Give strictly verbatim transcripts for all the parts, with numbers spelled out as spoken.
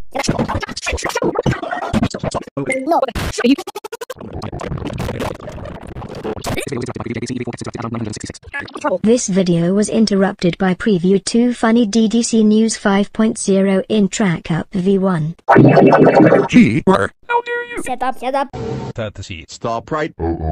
No. This video was interrupted by preview to Funny D D C News five point oh in Track Up V one. Gee, how dare you? Set up, set up. Fantasy. Stop right.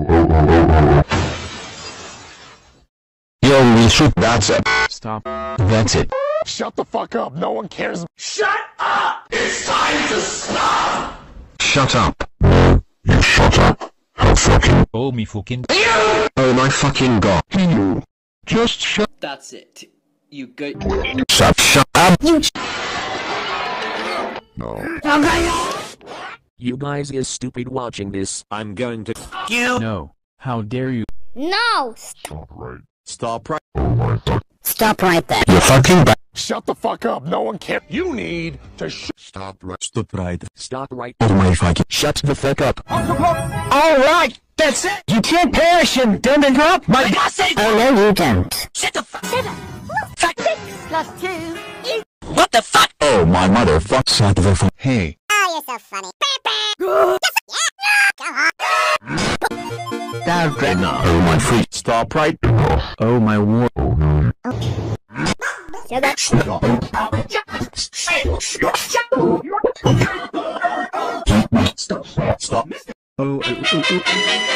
Yo, we shoot. That's it. Stop. That's it. Shut the fuck up. No one cares. Shut up! It's time to stop! Shut up. You shut up. How fucking. Oh me fucking. Oh my fucking god. You. Just shut. That's it. You go. Shut, shut up. You No. You guys is stupid watching this. I'm going to. You. No. How dare you? No. Stop right. Stop right. Oh my god. stop right there. You fucking ba- Shut the fuck up. No one cares. You need to sh- Stop right. Stop right. Stop right. Oh my fucking. Shut the fuck up. Alright, that's it! You can't perish and don't interrupt my message! Oh no you don't. Shut the fuck Seven. Fact six plus two is. What the fuck? Oh my motherfucker. Shut the fuck. Hey. Oh, you're so funny. Oh my freak. Stop right. Oh my war. Shut up. Stop. Stop. Oh. oh, oh, oh.